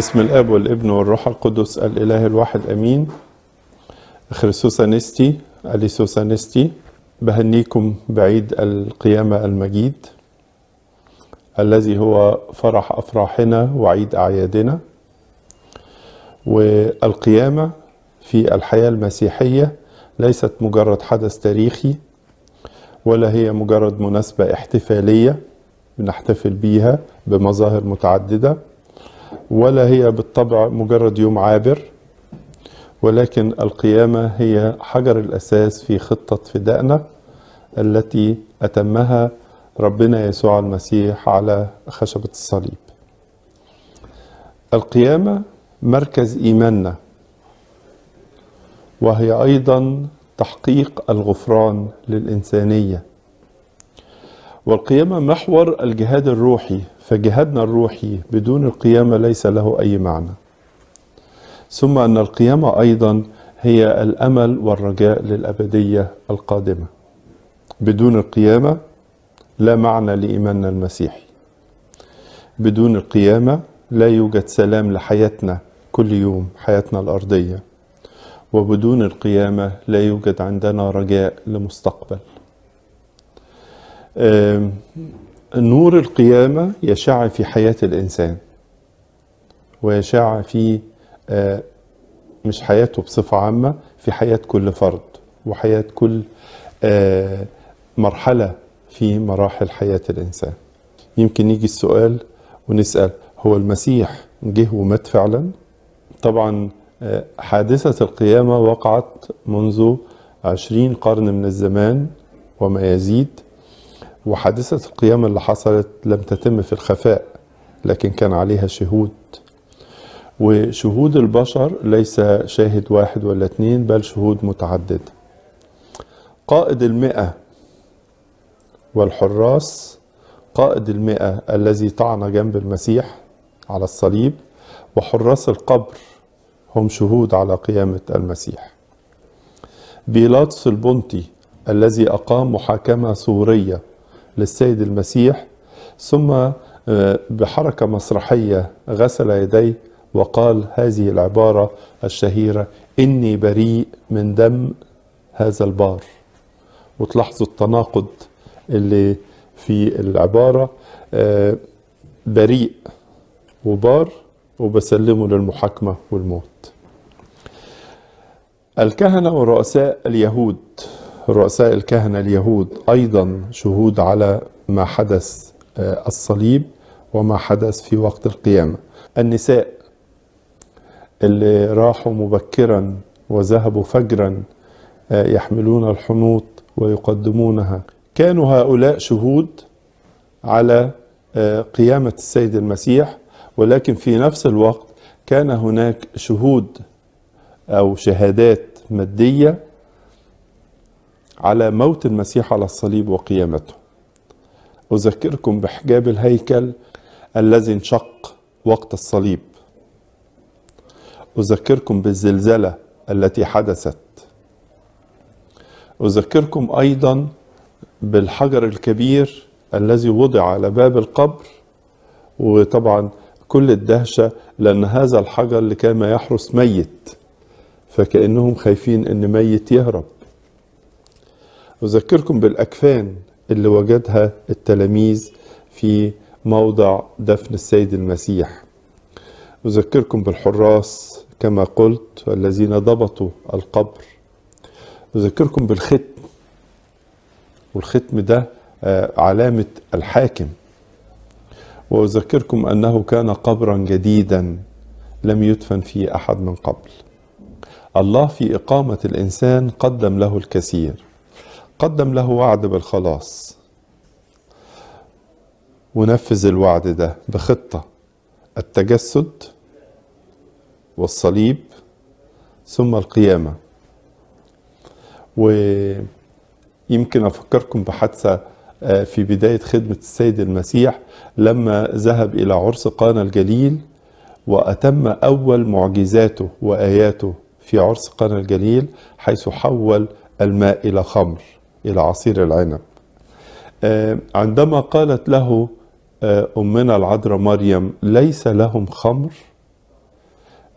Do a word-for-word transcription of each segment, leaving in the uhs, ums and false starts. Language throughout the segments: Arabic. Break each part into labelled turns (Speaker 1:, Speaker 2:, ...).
Speaker 1: بسم الاب والابن والروح القدس الاله الواحد امين. خريستوس انستي اليسوس انستي. بهنيكم بعيد القيامة المجيد الذي هو فرح افراحنا وعيد اعيادنا. والقيامة في الحياة المسيحية ليست مجرد حدث تاريخي، ولا هي مجرد مناسبة احتفالية بنحتفل بيها بمظاهر متعددة، ولا هي بالطبع مجرد يوم عابر، ولكن القيامة هي حجر الأساس في خطة فدائنا التي أتمها ربنا يسوع المسيح على خشبة الصليب. القيامة مركز إيماننا، وهي أيضا تحقيق الغفران للإنسانية. والقيامة محور الجهاد الروحي، فجهادنا الروحي بدون القيامة ليس له أي معنى. ثم أن القيامة أيضا هي الأمل والرجاء للأبدية القادمة. بدون القيامة لا معنى لإيماننا المسيحي. بدون القيامة لا يوجد سلام لحياتنا كل يوم، حياتنا الأرضية. وبدون القيامة لا يوجد عندنا رجاء لمستقبل. نور القيامة يشع في حياة الإنسان، ويشع في مش حياته بصفة عامة، في حياة كل فرد وحياة كل مرحلة في مراحل حياة الإنسان. يمكن يجي السؤال ونسأل، هو المسيح جه ومات فعلا؟ طبعا حادثة القيامة وقعت منذ عشرين قرن من الزمان وما يزيد، وحادثة القيامة اللي حصلت لم تتم في الخفاء، لكن كان عليها شهود. وشهود البشر ليس شاهد واحد ولا اتنين، بل شهود متعددة. قائد المئة والحراس، قائد المئة الذي طعن جنب المسيح على الصليب، وحراس القبر هم شهود على قيامة المسيح. بيلاطس البنطي الذي أقام محاكمة صورية للسيد المسيح، ثم بحركة مسرحية غسل يديه وقال هذه العبارة الشهيرة: إني بريء من دم هذا البار. وتلاحظوا التناقض اللي في العبارة، بريء وبار وبسلمه للمحاكمة والموت. الكهنة ورؤساء اليهود، رؤساء الكهنة اليهود أيضا شهود على ما حدث الصليب وما حدث في وقت القيامة. النساء اللي راحوا مبكرا وذهبوا فجرا يحملون الحنوط ويقدمونها، كانوا هؤلاء شهود على قيامة السيد المسيح. ولكن في نفس الوقت كان هناك شهود أو شهادات مادية على موت المسيح على الصليب وقيامته. أذكركم بحجاب الهيكل الذي انشق وقت الصليب. أذكركم بالزلزلة التي حدثت. أذكركم أيضا بالحجر الكبير الذي وضع على باب القبر، وطبعا كل الدهشة لأن هذا الحجر اللي كان يحرس ميت، فكأنهم خايفين أن ميت يهرب. أذكركم بالأكفان اللي وجدها التلاميذ في موضع دفن السيد المسيح. أذكركم بالحراس كما قلت الذين ضبطوا القبر. أذكركم بالختم، والختم ده علامة الحاكم. وأذكركم أنه كان قبرا جديدا لم يدفن فيه أحد من قبل. الله في إقامة الإنسان قدم له الكثير، قدم له وعد بالخلاص، ونفذ الوعد ده بخطة: التجسد والصليب ثم القيامة. ويمكن أفكركم بحادثة في بداية خدمة السيد المسيح لما ذهب إلى عرس قانا الجليل، وأتم أول معجزاته وآياته في عرس قانا الجليل، حيث حول الماء إلى خمر، إلى عصير العنب. عندما قالت له أمنا العذراء مريم: ليس لهم خمر،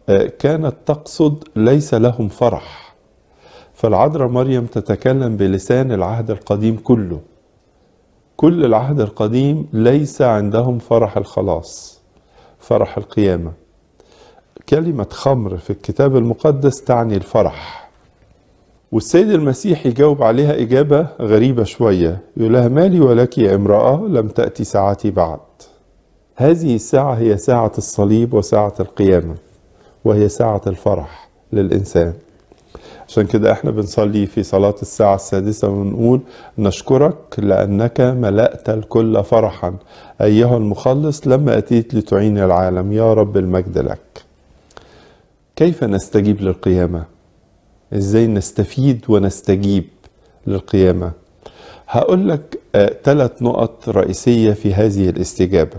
Speaker 1: كانت تقصد ليس لهم فرح. فالعذراء مريم تتكلم بلسان العهد القديم كله. كل العهد القديم ليس عندهم فرح الخلاص، فرح القيامة. كلمة خمر في الكتاب المقدس تعني الفرح. والسيد المسيح يجاوب عليها إجابة غريبة شوية، يقول لها: مالي ولك يا امرأة، لم تأتي ساعتي بعد. هذه الساعة هي ساعة الصليب وساعة القيامة، وهي ساعة الفرح للإنسان. عشان كده احنا بنصلي في صلاة الساعة السادسة ونقول: نشكرك لأنك ملأت الكل فرحا أيها المخلص لما أتيت لتعين العالم، يا رب المجد لك. كيف نستجيب للقيامة؟ ازاي نستفيد ونستجيب للقيامة؟ هقول لك آه ثلاث نقط رئيسية في هذه الاستجابة.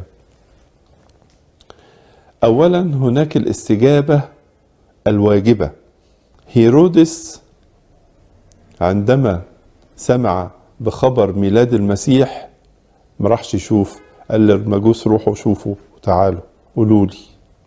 Speaker 1: أولا، هناك الاستجابة الواجبة. هيرودس عندما سمع بخبر ميلاد المسيح ما راحش يشوف، قال للمجوس: روحوا شوفوا وتعالوا قولوا لي.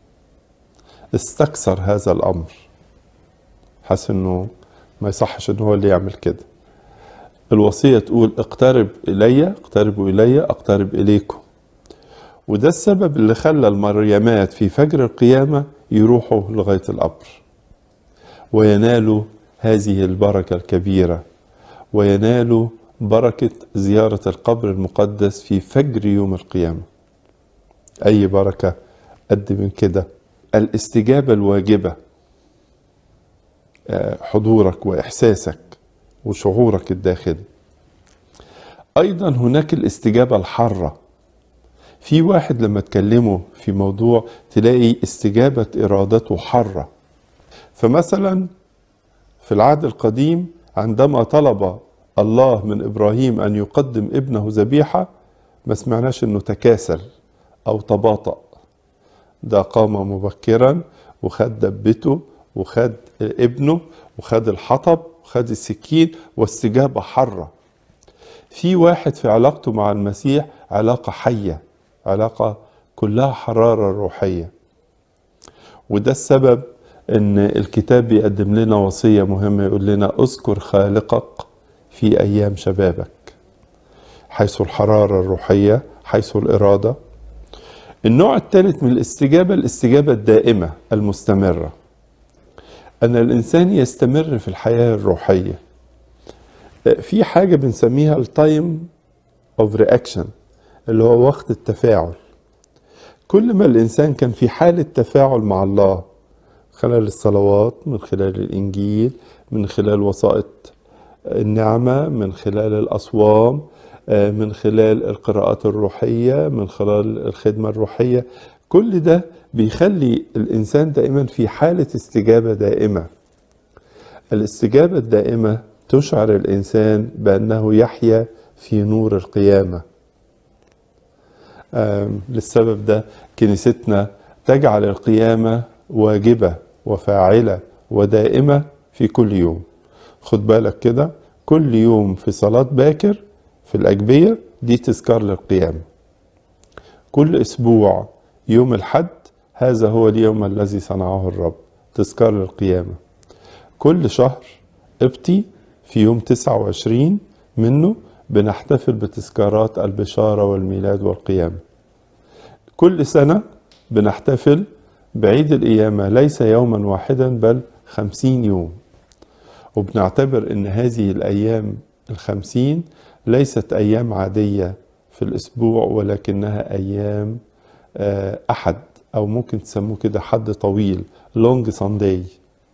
Speaker 1: استكثر هذا الأمر، حس انه ما يصحش انه هو اللي يعمل كده. الوصية تقول: اقترب إلي، اقتربوا إلي اقترب إليكم. وده السبب اللي خلى المريمات في فجر القيامة يروحوا لغاية القبر وينالوا هذه البركة الكبيرة، وينالوا بركة زيارة القبر المقدس في فجر يوم القيامة. أي بركة قد من كده. الاستجابة الواجبة، حضورك وإحساسك وشعورك الداخلي. أيضا هناك الاستجابة الحارة. في واحد لما تكلمه في موضوع تلاقي استجابة إرادته حارة. فمثلا في العهد القديم عندما طلب الله من إبراهيم أن يقدم ابنه ذبيحة، ما سمعناش أنه تكاسل أو تباطأ. ده قام مبكرا وخد دبته وخد ابنه وخد الحطب وخد السكين، واستجابة حرة. في واحد في علاقته مع المسيح علاقة حية، علاقة كلها حرارة روحية. وده السبب ان الكتاب بيقدم لنا وصية مهمة، يقول لنا: اذكر خالقك في ايام شبابك، حيث الحرارة الروحية، حيث الإرادة. النوع الثالث من الاستجابة الاستجابة الدائمة المستمرة، أن الإنسان يستمر في الحياة الروحية. في حاجة بنسميها التايم اوف رياكشن، اللي هو وقت التفاعل. كل ما الإنسان كان في حالة تفاعل مع الله خلال الصلوات، من خلال الإنجيل، من خلال وسائط النعمة، من خلال الأصوام، من خلال القراءات الروحية، من خلال الخدمة الروحية، كل ده بيخلي الإنسان دائما في حالة استجابة دائمة. الاستجابة الدائمة تشعر الإنسان بأنه يحيا في نور القيامة. للسبب ده كنيستنا تجعل القيامة واجبة وفاعلة ودائمة في كل يوم. خد بالك كده، كل يوم في صلاة باكر في الأجبية دي تذكار للقيامة. كل أسبوع يوم الحد هذا هو اليوم الذي صنعه الرب، تذكار للقيامة. كل شهر قبطي في يوم تسعة وعشرين منه بنحتفل بتذكارات البشارة والميلاد والقيامة. كل سنة بنحتفل بعيد القيامة ليس يوما واحدا بل خمسين يوم، وبنعتبر ان هذه الايام الخمسين ليست ايام عادية في الاسبوع، ولكنها ايام احد، او ممكن تسموه كده حد طويل، لونج سانداي.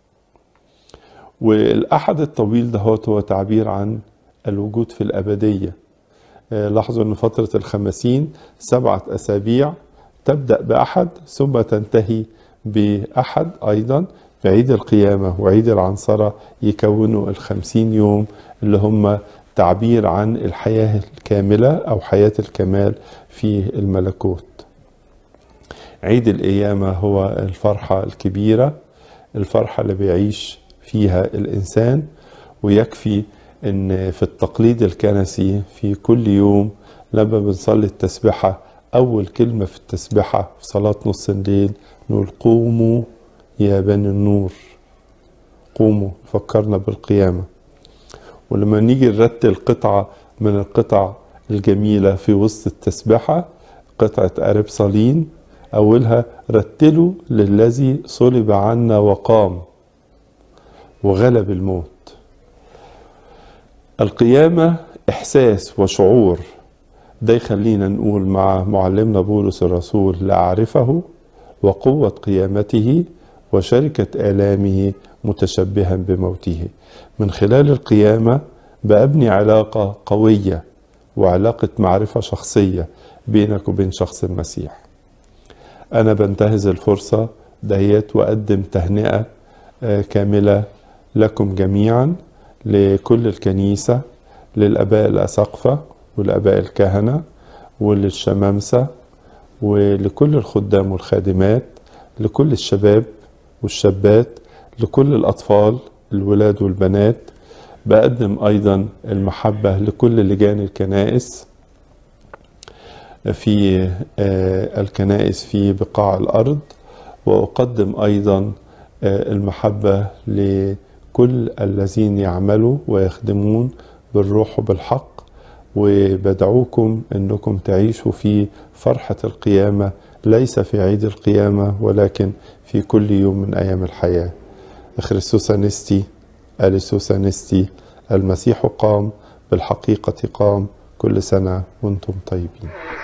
Speaker 1: والاحد الطويل ده هو تعبير عن الوجود في الابدية. لاحظوا ان فترة الخمسين سبعة اسابيع، تبدأ بأحد ثم تنتهي بأحد أيضا. بعيد القيامة وعيد العنصرة يكونوا الخمسين يوم اللي هم تعبير عن الحياة الكاملة أو حياة الكمال في الملكوت. عيد القيامة هو الفرحة الكبيرة، الفرحة اللي بيعيش فيها الإنسان. ويكفي أن في التقليد الكنسي في كل يوم لما بنصلي التسبحة، أول كلمة في التسبحة في صلاة نص الليل نقول: قوموا يا بني النور قوموا. فكرنا بالقيامة. ولما نيجي نرتل قطعة من القطع الجميلة في وسط التسبحة، قطعة قارب صلين، أولها رتلوا للذي صلب عنا وقام وغلب الموت. القيامة إحساس وشعور، ده يخلينا نقول مع معلمنا بولس الرسول: لأعرفه وقوة قيامته وشركة آلامه متشبها بموته. من خلال القيامة بأبني علاقة قوية وعلاقة معرفة شخصية بينك وبين شخص المسيح. أنا بنتهز الفرصة دهيت وأقدم تهنئة كاملة لكم جميعا، لكل الكنيسة، للآباء الأساقفة والآباء الكهنة وللشمامسة ولكل الخدام والخادمات، لكل الشباب والشابات، لكل الأطفال الولاد والبنات. بقدم أيضا المحبة لكل لجان الكنائس في الكنائس في بقاع الأرض، وأقدم أيضا المحبة لكل الذين يعملوا ويخدمون بالروح وبالحق، وبدعوكم أنكم تعيشوا في فرحة القيامة، ليس في عيد القيامة ولكن في كل يوم من أيام الحياة. خريستوس أنستي، أليسوس أنستي، المسيح قام، بالحقيقة قام. كل سنة وانتم طيبين.